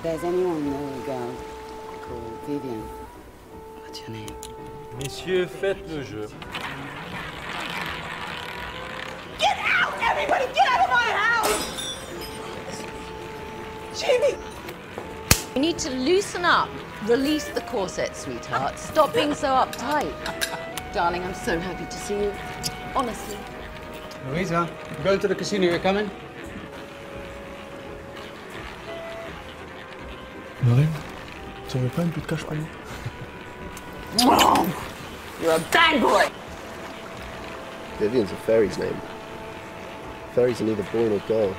There's anyone know a girl called Vivian? What's your name? Messieurs, faites le jeu. Get out! Everybody get out of my house! Jamie! You need to loosen up. Release the corset, sweetheart. Stop being so uptight. Darling, I'm so happy to see you. Honestly. Louisa, we're going to the casino. You're coming? Marie, tu n'aurais pas une bout de cash pour moi? You're a bad boy! Vivian's a fairy's name. Fairies are neither boy nor girl.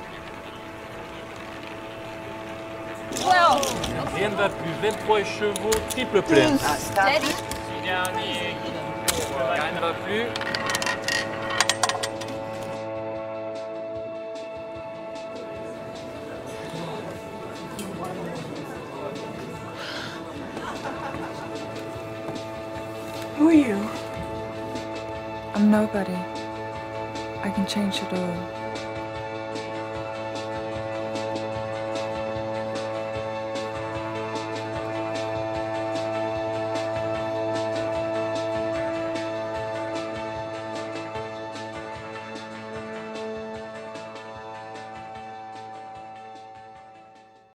Well! Rien ne va plus. 23 chevaux, triple pleine. Steady. Dernier. Rien ne va plus. Who are you? I'm nobody. I can change it all.